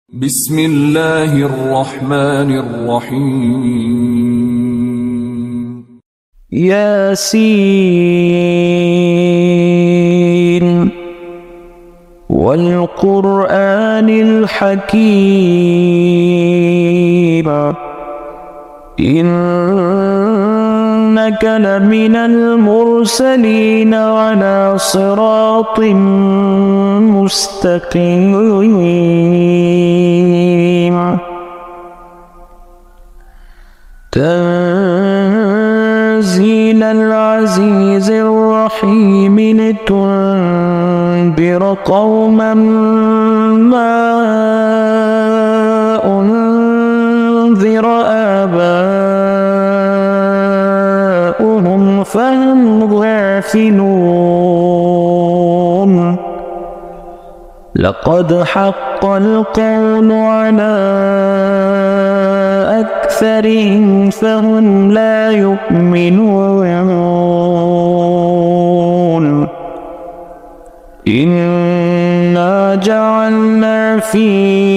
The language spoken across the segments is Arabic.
بسم الله الرحمن الرحيم. ياسين والقرآن الحكيم إنك لمن المرسلين على صراط مستقيم تنزيل العزيز الرحيم لتنذر قوما ما أنذر آباؤهم فهم غافلون لقد حق القول على أكثرهم فهم لا يؤمنون إنا جعلنا في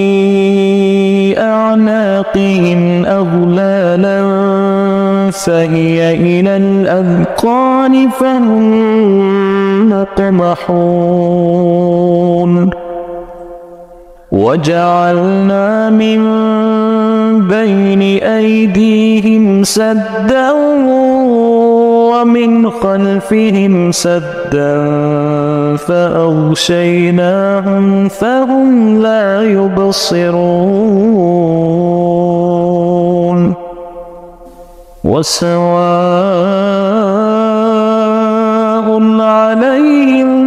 أعناقهم أغلالا فهي إلى الأذقان فهم مقمحون وجعلنا من بين أيديهم سدا ومن خلفهم سدا فأغشيناهم فهم لا يبصرون وسواء عليهم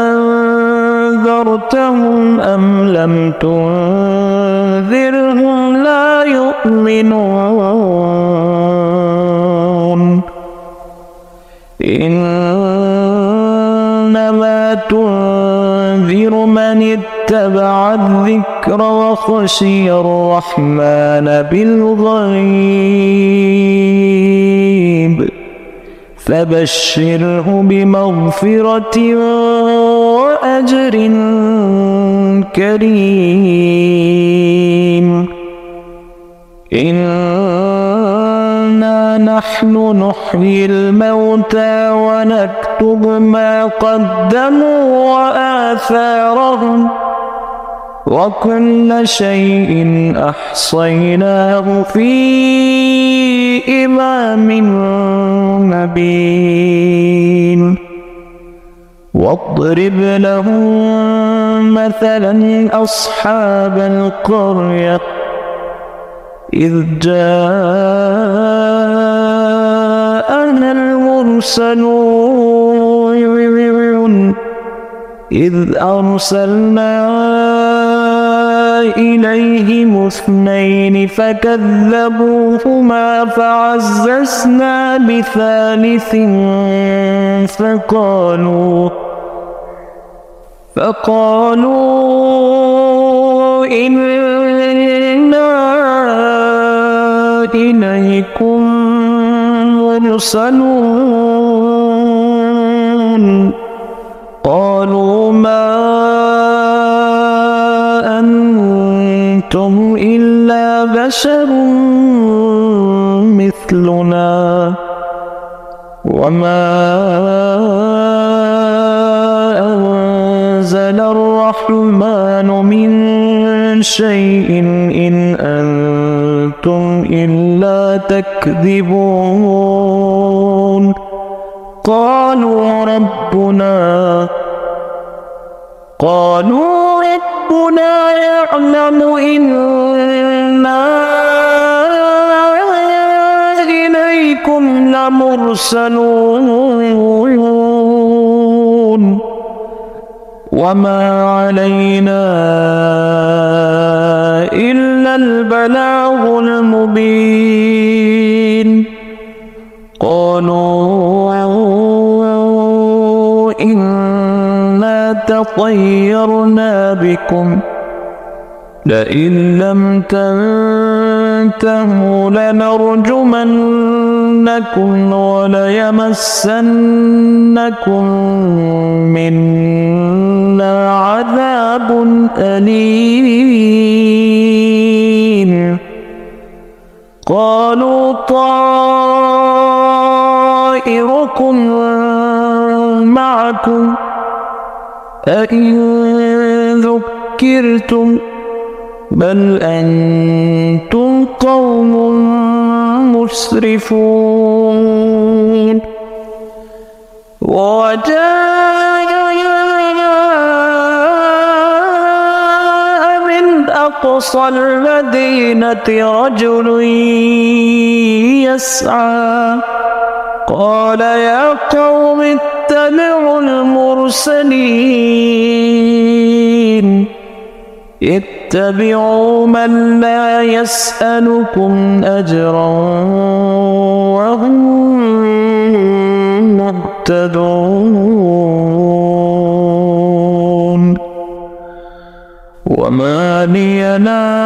أأنذرتهم أم لم تنذرهم لا يؤمنون إنما تنذر من اتبع الذكر وخشي الرحمن بالغيب فبشره بمغفرة وأجر كريم إنا نحن نحيي الموتى ونكتب ما قدموا وآثارهم وكل شيء أحصيناه في إمام مبين واضرب لهم مثلا أصحاب القرية إذ جاءنا المرسلون إذ أرسلنا إليهم اثنين فكذبوهما فعززنا بثالث فقالوا إنا إليكم مرسلون قالوا ما أنتم إلا بشر مثلنا وما أنزل الرحمن من شيء إن أنتم إلا تكذبون قالوا ربنا يعلم إنا إليكم لمرسلون وما علينا إلا البلاغ المبين قالوا إنا تطيرنا بكم لئن لم تنتهوا لنرجمنكم وليمسنكم منا عذاب أليم طائركم معكم أئن ذكرتم بل أنتم قوم مسرفون وجاء من أقصى المدينة رجل يسعى قال يا قوم اتبعوا المرسلين اتبعوا من لا يسألكم أجرا وهم مهتدون وما لي لا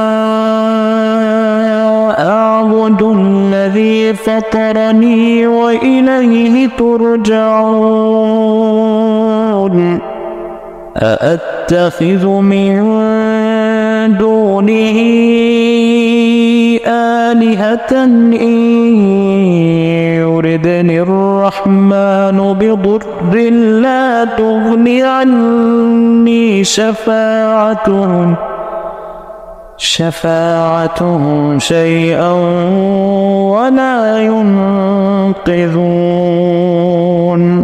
أعبد الذي فطرني وإليه ترجعون أأتخذ من دونه آلهة إن يردني الرحمن بضر لا تغني عني شفاعتهم شيئا ولا ينقذون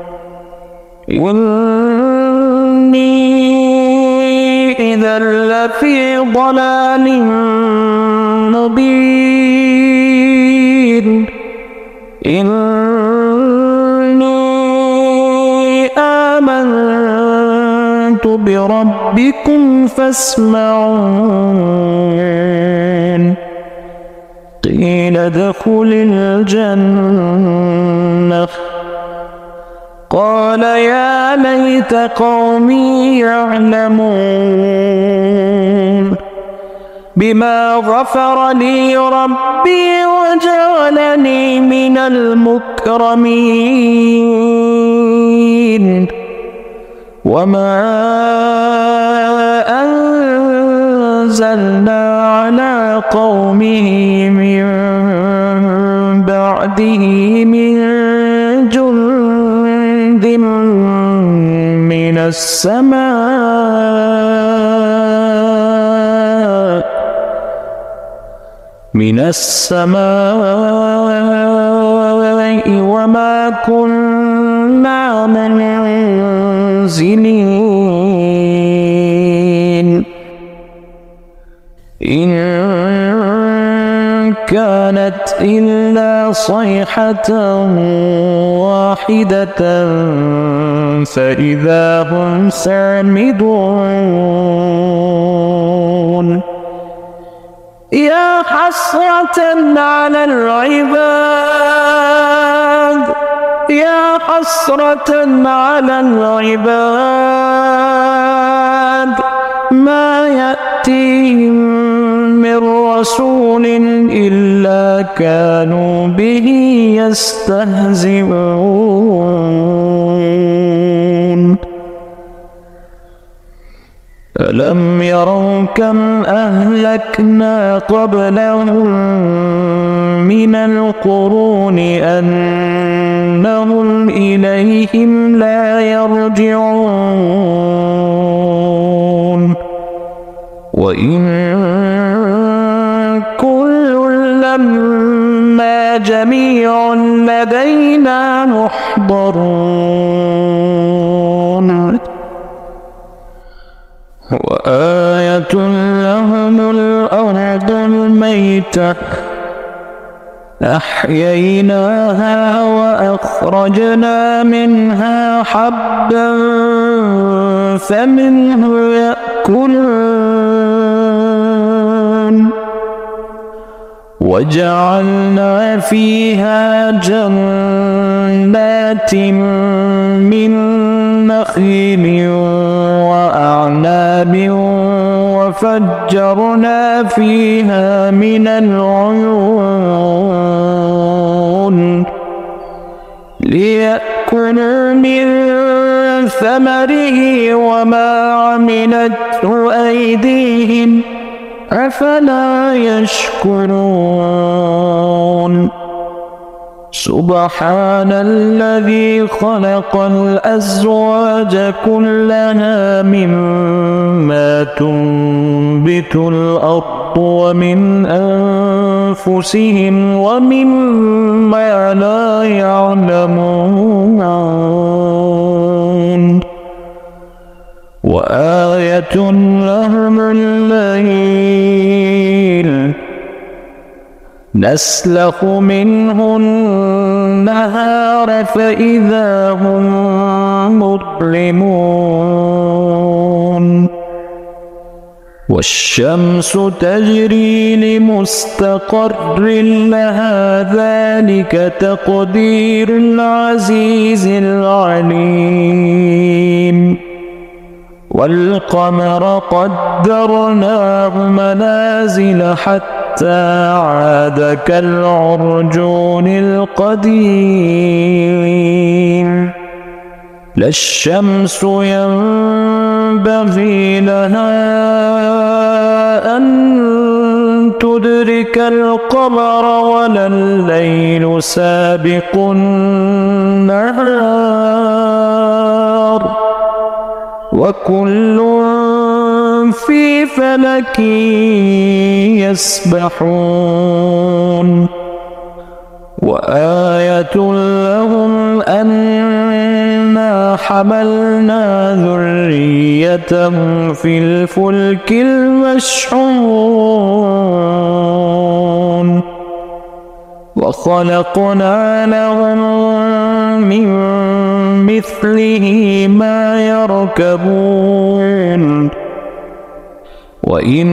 إذا لفي ضلال مبين إني آمنت بربكم فاسمعون قيل ادخل الجنة قال يا ليت قومي يعلمون بما غفر لي ربي وجعلني من المكرمين وما أنزلنا على قومه من بعده من جند من السماء وما كنا منزلين إن كانت إلا صيحة واحدة فإذا هم سامدون يا حسرة على العباد يا حسرة على العباد ما يأتيهم من رسول إلا كانوا به يستهزئون ألم يروا كم أهلكنا قبلهم من القرون أنهم إليهم لا يرجعون وإن كل لما جميع لدينا محضرون وآية لهم الأرض الميتة أحييناها وأخرجنا منها حبا فمنه يأكلون وجعلنا فيها جنات من نخيل وأعناب وفجرنا فيها من العيون ليأكلوا من ثمره وما عملته أيديهم أفلا يشكرون سبحان الذي خلق الأزواج كلها مما تنبت الأرض ومن أنفسهم ومما لا يعلمون وآية لهم الليل نسلخ منه النهار فإذا هم مظلمون والشمس تجري لمستقر لها ذلك تقدير العزيز العليم والقمر قدرناه منازل حتى عاد كالعرجون القديم لا الشمس ينبغي لها أن تدرك القمر ولا الليل سابق النهار وكل في فلك يسبحون وآية لهم أنا حملنا ذريتهم في الفلك المشحون وخلقنا لهم من مثله ما يركبون وإن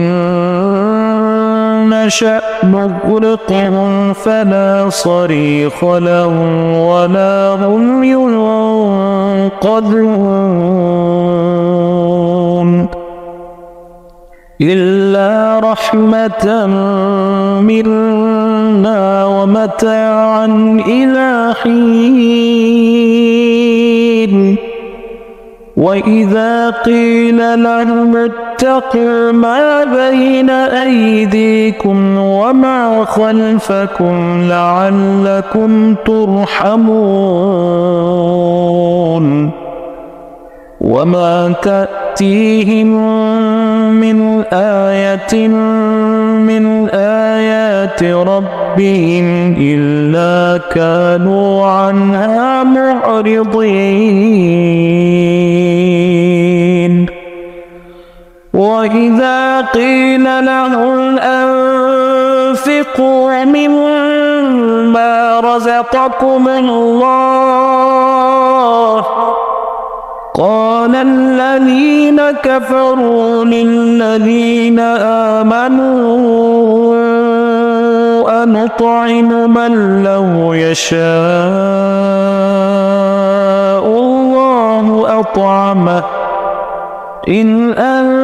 نشأ نغرقهم فلا صريخ لهم ولا هم ينقذون إلا رحمة منا ومتاعا إلى حين وإذا قيل لهم اتقوا ما بين أيديكم وما خلفكم لعلكم ترحمون وما تأتيهم من آية من آيات ربهم إلا كانوا عنها معرضين وإذا قيل لهم أنفقوا مما رزقكم الله قال الذين كفروا للذين آمنوا أنطعم من لو يشاء الله أطعمه إن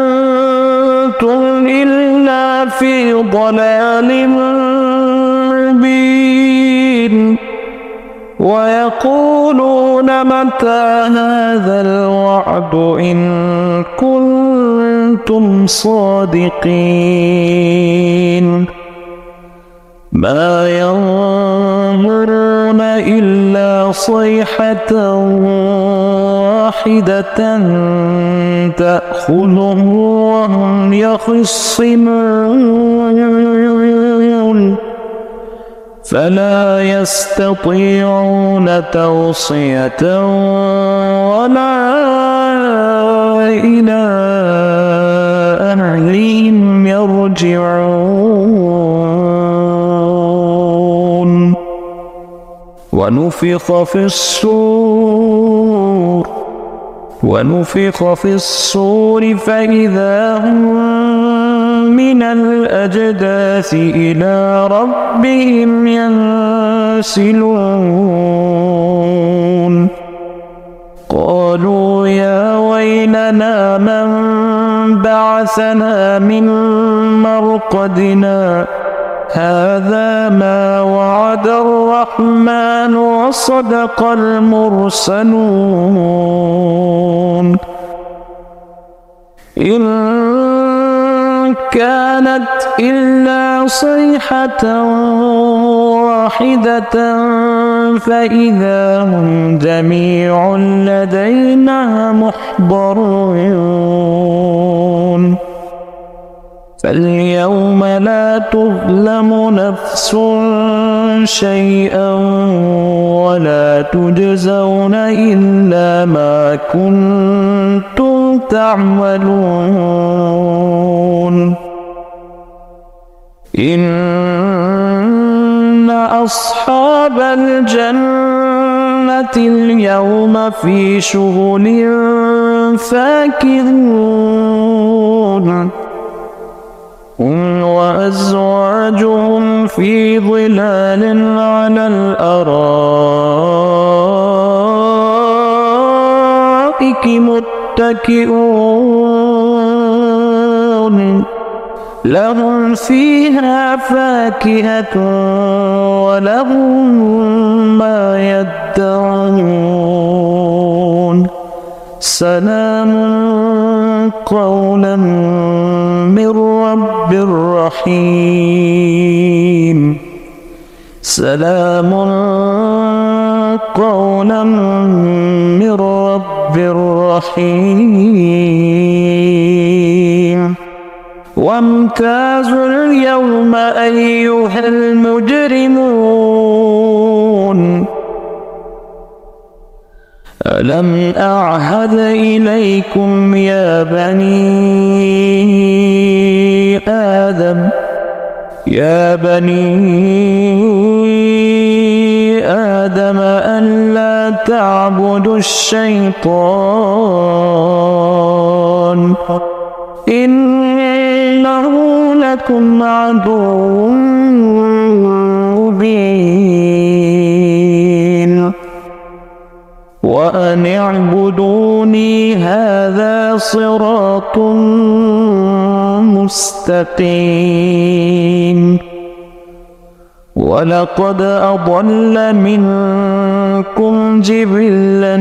أنتم إلا في ضلال مبين ويقولون متى هذا الوعد إن كنتم صادقين ما ينظرون إلا صيحة واحدة تأخذهم وهم يخصمون فلا يستطيعون توصية ولا إلى أهلهم يرجعون ونفخ في الصور فإذا هم من الأجداث إلى ربهم ينسلون قالوا يا ويلنا من بعثنا من مرقدنا هذا ما وعد الرحمن وصدق المرسلون إن كانت إلا صيحة واحدة فإذا هم جميع لدينا محضرون فاليوم لا تظلم نفس شيئا ولا تجزون إلا ما كنتم تعملون إن أصحاب الجنة اليوم في شغل فاكهون هم وأزواجهم في ظلال على الأرائك متكئون لهم فيها فاكهة ولهم ما يدعون سلام قولا من رب رحيم سلام قولا من رب رحيم وامتازوا اليوم أيها المجرمون ألم أعهد إليكم يا بني آدم ألا تعبدوا الشيطان إنه لكم عدو مبين وأن اعبدوني هذا صراط مستقيم ولقد أضل منكم جبلا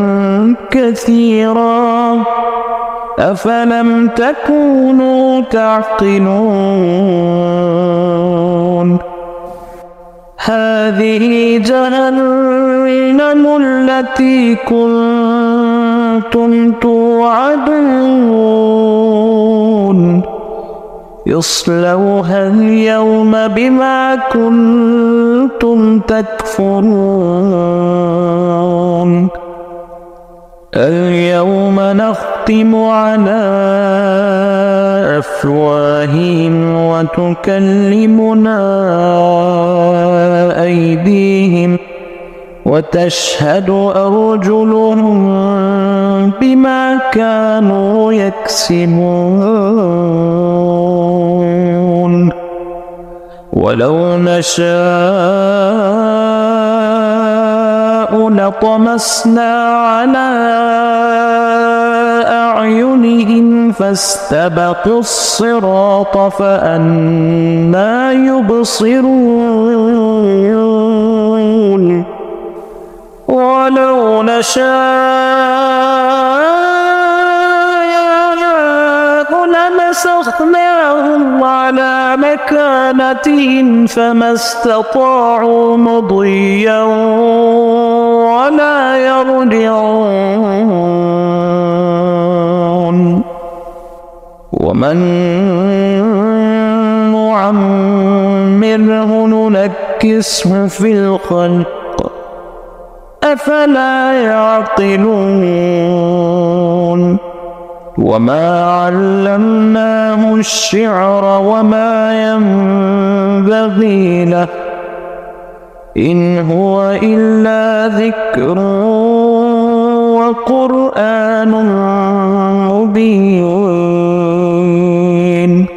كثيرا أفلم تكونوا تعقلون هذه جهنم التي كنتم توعدون اصلوها اليوم بما كنتم تكفرون اليوم نختم على أفواههم وتكلمنا أيديهم وتشهد أرجلهم بما كانوا يكسبون ولو نشاء لطمسنا على أعينهم فاستبقوا الصراط فأنى يبصرون ولو نشاء لمسخناهم على مكانتهم فما استطاعوا مضيا ولا يرجعون ومن نعمره ننكسه في الخلق أفلا يعقلون وما علمناه الشعر وما ينبغي له إن هو إلا ذكر وقرآن مبين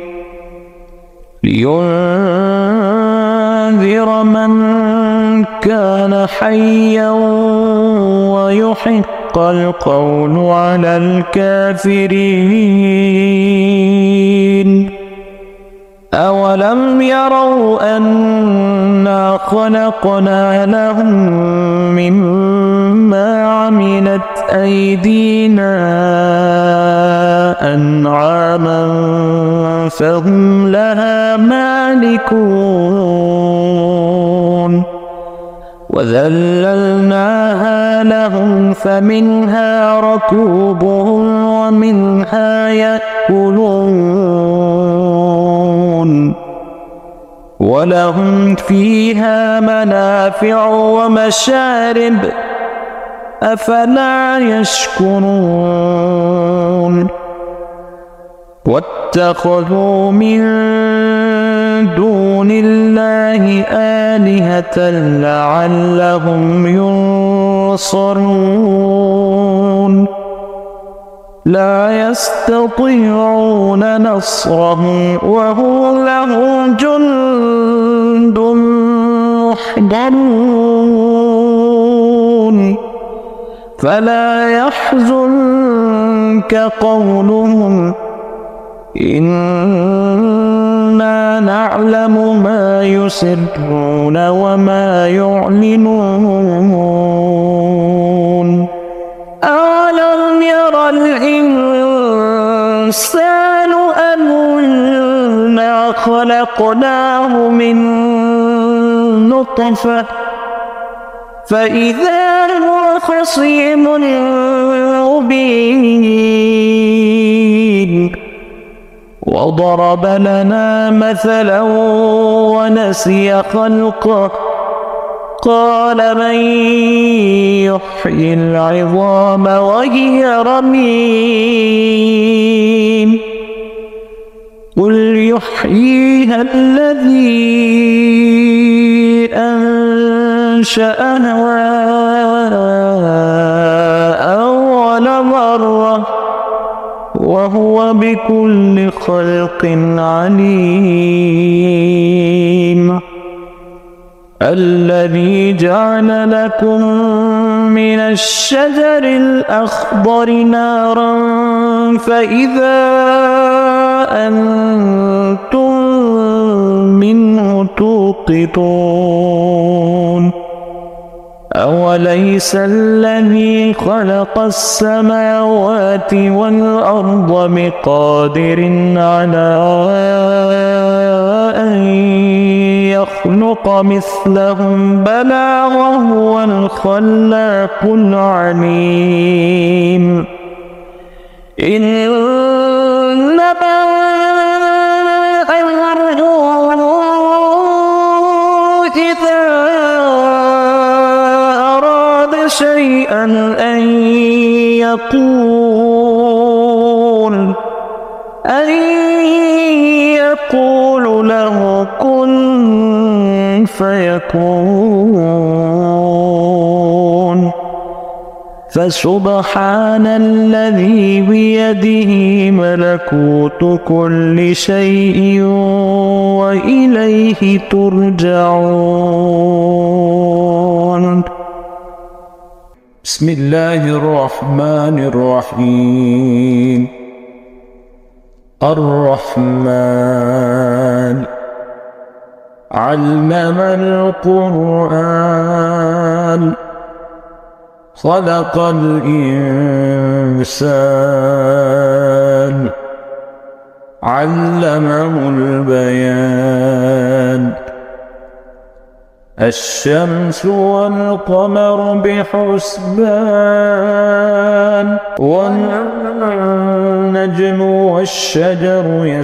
لينذر من كان حيا ويحق القول على الكافرين أولم يروا أنا خلقنا لهم مما عملت أيدينا أنعاما فهم لها مالكون وذللناها لهم فمنها ركوبهم ومنها يأكلون ولهم فيها منافع ومشارب أفلا يشكرون واتخذوا من دون الله آلهة لعلهم ينصرون لا يستطيعون نصرهم وهم لهم جند محضرون فلا يحزنك قولهم إنا نعلم ما يسرون وما يعلنون أولم ير الإنسان أنا خلقناه من نطفة فإذا هو خصيم مبين وضرب لنا مثلا ونسي خلقه قال من يحيي العظام وهي رميم قل يحييها الذي أنشأها أول مرة وهو بكل خلق عليم الذي جعل لكم من الشجر الأخضر نارا فإذا أنتم منه توقدون أوليس الذي خلق السماوات والأرض بقادر على أن يخلق مثلهم بلى وهو الخلاق العليم إنما شيئا أن يقول له كن فيكون فسبحان الذي بيده ملكوت كل شيء وإليه ترجعون بسم الله الرحمن الرحيم الرحمن علم القرآن خلق الإنسان علمه البيان الشمس والقمر بحسبان والنجم والشجر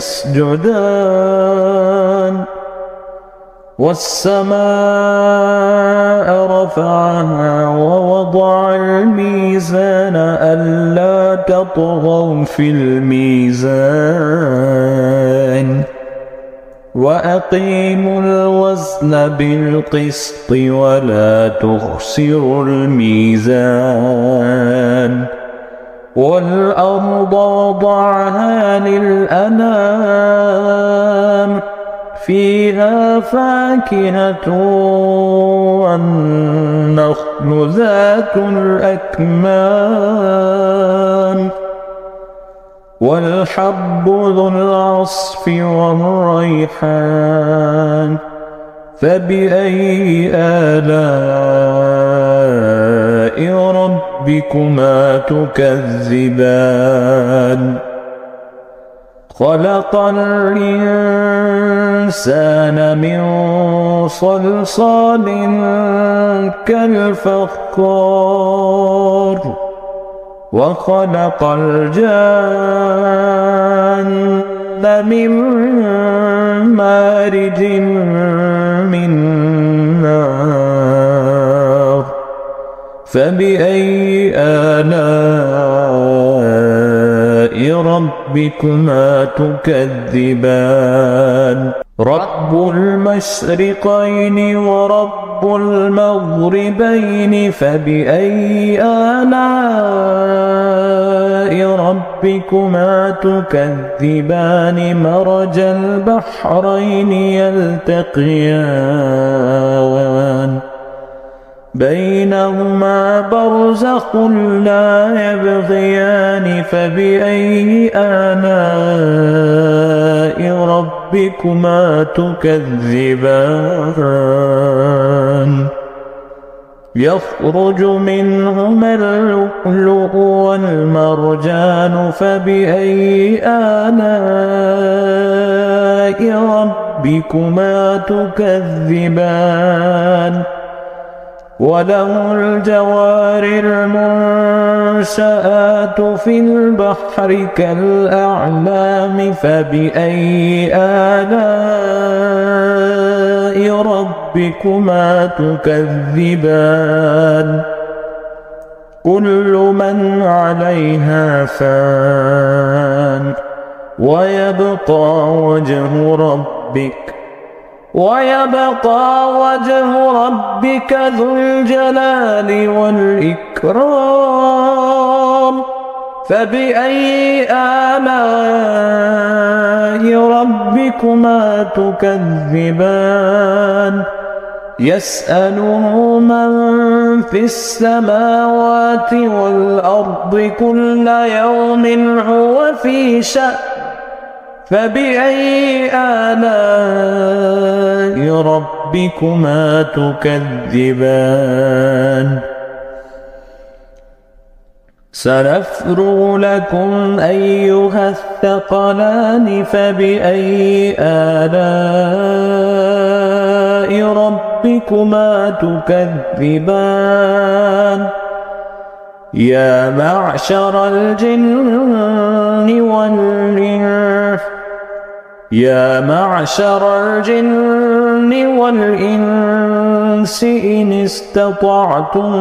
يسجدان والسماء رفعها ووضع الميزان ألا تطغوا في الميزان وأقيموا الوزن بالقسط ولا تخسروا الميزان والأرض وضعها للأنام فيها فاكهة والنخل ذات الأكمام والحب ذو العصف والريحان فبأي آلاء ربكما ربكما تكذبان خلق الإنسان من صلصال كالفخار وخلق الجان من مارج من نار فبأي آلاء ربكما تكذبان رب المشرقين ورب المغربين فبأي آلاء ربكما تكذبان مرج البحرين يلتقيان بينهما برزخ لا يبغيان فبأي آلاء ربكما تكذبان يخرج منهما اللؤلؤ والمرجان فبأي آلاء ربكما تكذبان وله الجوار المنشآت في البحر كالأعلام فبأي آلاء ربكما تكذبان كل من عليها فان ويبقى وجه ربك ذو الجلال والإكرام فبأي آلاء ربكما تكذبان يسأله من في السماوات والأرض كل يوم هو في شأن فبأي آلاء ربكما تكذبان سنفرغ لكم أيها الثقلان فبأي آلاء ربكما تكذبان يا معشر الجن والإنس إن استطعتم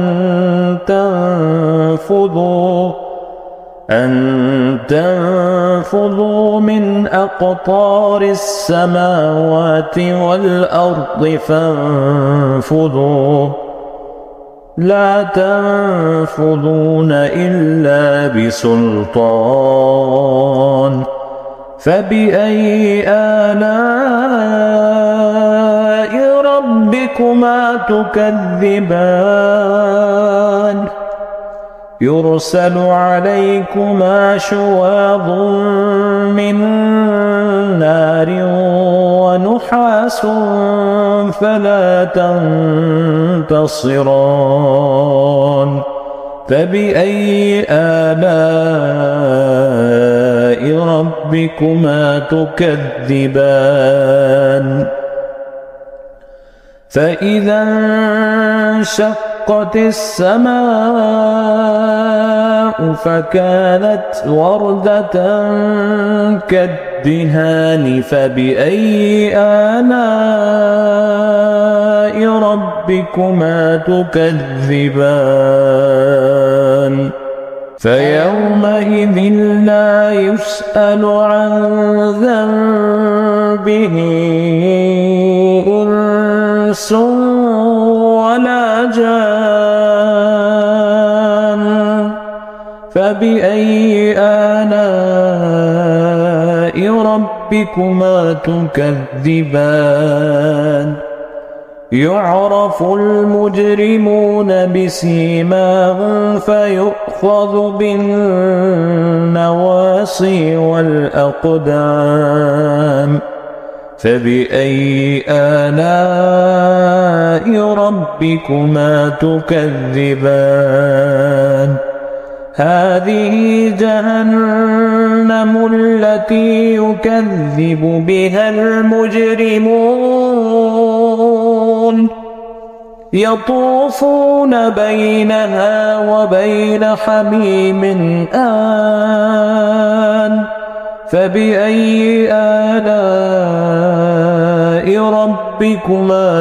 أن تنفذوا من أقطار السماوات والأرض فانفذوا لا تنفذون إلا بسلطان فبأي آلاء ربكما تكذبان يرسل عليكما شواظ من نار ونحاس فلا تنتصران فبأي آلاء ربكما تكذبان فإذا انشقت السماء فكانت وردة كالدهان فبأي آلاء ربكما تكذبان فيومئذ لا يسأل عن ذنبه إنس ولا جان فبأي آلاء ربكما تكذبان يعرف المجرمون بسيماهم فيؤخذ بالنواصي والأقدام فبأي آلاء ربكما تكذبان هذه جهنم التي يكذب بها المجرمون يطوفون بينها وبين حميم آن فبأي آلاء ربكما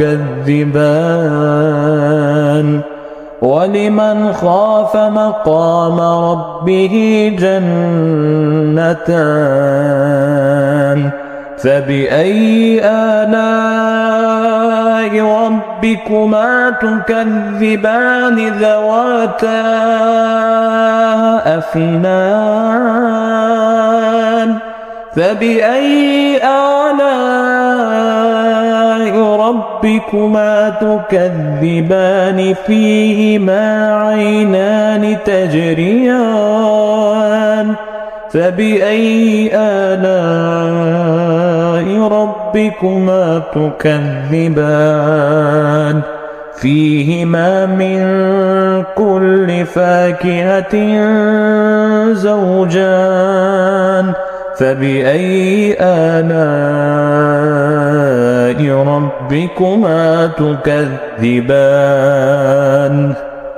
تكذبان ولمن خاف مقام ربه جنتان فبأي آلاء ربكما تكذبان ذواتا أفنان فبأي آلاء ربكما تكذبان فيهما عينان تجريان فبأي آلاء ربكما تكذبان فيهما من كل فاكهة زوجان فبأي آلاء ربكما تكذبان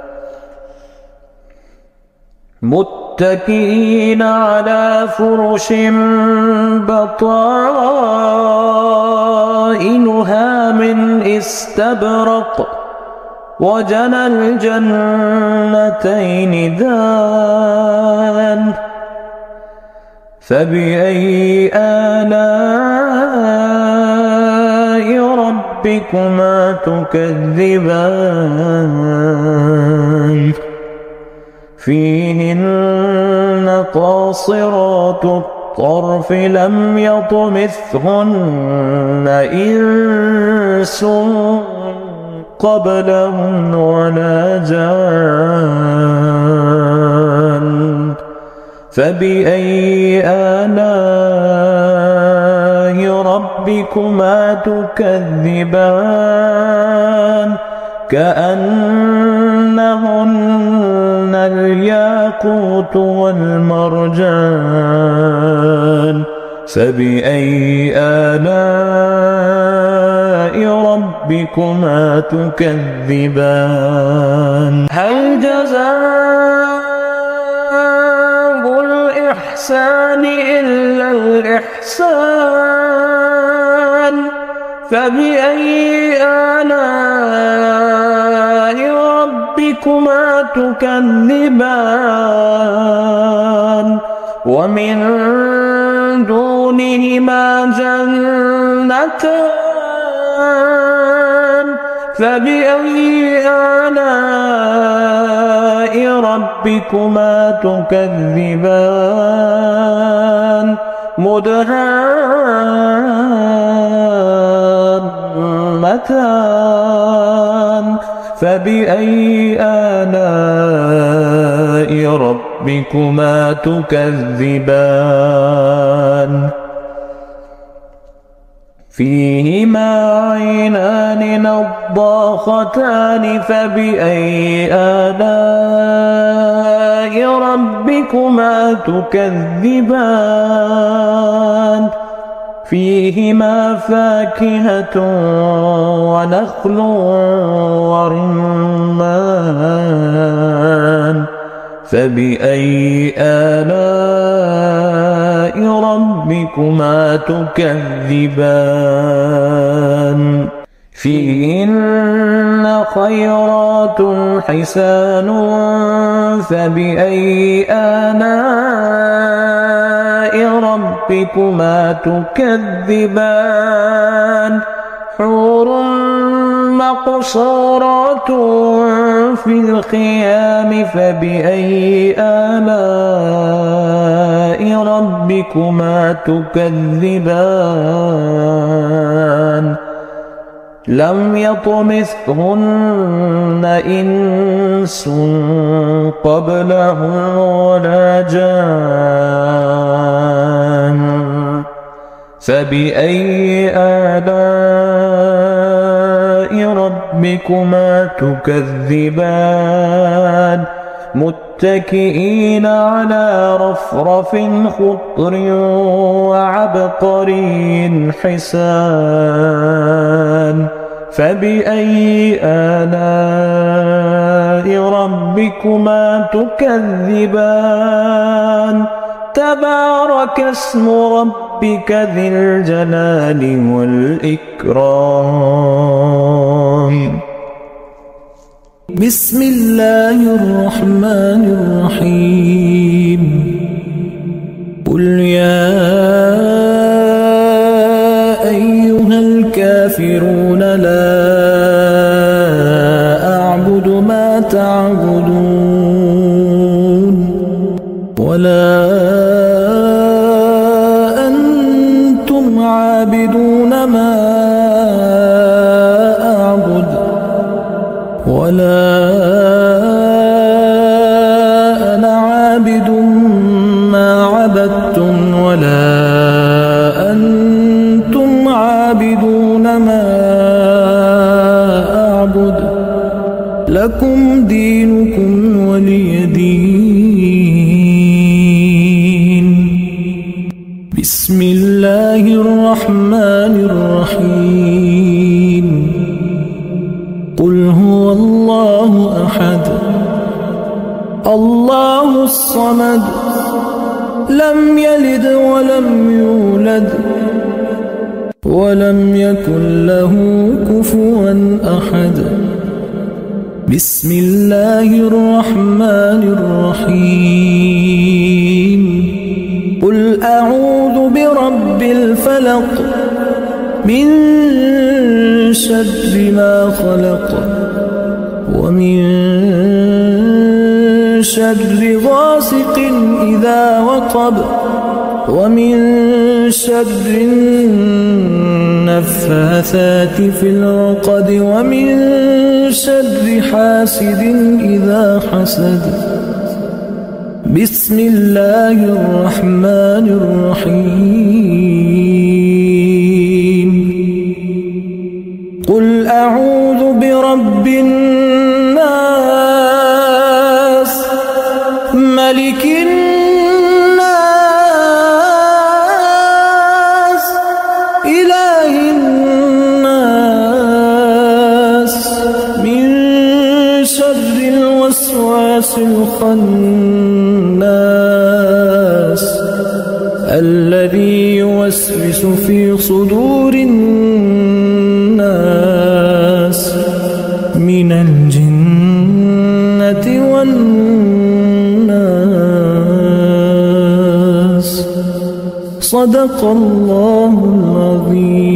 متكئين على فرش بطائنها من استبرق وجنى الجنتين دان فبأي آلاء ربكما تكذبان فيهن قاصرات الطرف لم يطمثهن إنس قبلهم ولا جان فبأي آلاء ربكما تكذبان كأنهن الياقوت والمرجان فبأي آلاء ربكما تكذبان هل جزاء الإحسان إلا الإحسان فبأي آلاء ربكما تكذبان ومن دونهما جنتان فبأي آلاء ربكما تكذبان مدهامتان فبأي آلاء ربكما تكذبان فيهما عينان نضاختان فبأي آلاء ربكما تكذبان فيهما فاكهة ونخل ورمان فبأي آلاء ربكما تكذبان فيهن خيرات حسان فبأي آلاء ربكما تكذبان حور مقصورات في الخيام فبأي آلاء ربكما تكذبان لم يطمثهن إنس قبلهم ولا جان فبأي آلاء ربكما تكذبان متكئين على رفرف خضر وعبقري حسان فبأي آلاء ربكما تكذبان تبارك اسم ربك ذي الجلال والإكرام بسم الله الرحمن الرحيم قل يا أيها الكافرون لا أعبد ما تعبدون ولا أنتم عابدون ما أعبد ولا أنا عابد ما عبدتم ولا أنتم عابدون ما أعبد لكم دينكم ولي دين بسم الله الرحمن الرحيم قل هو الله أحد الله الصمد لم يلد ولم يولد ولم يكن له كفوا أحد بسم الله الرحمن الرحيم قل أعوذ برب الفلق من شر ما خلق ومن شر غاسق إذا وقب ومن شر النفاثات في العقد ومن شر حاسد إذا حسد بسم الله الرحمن الرحيم قل أعوذ برب الناس ملك الناس إله الناس من شر الوسواس الخناس الذي يوسوس في صدور الناس من الجنة والناس صدق الله العظيم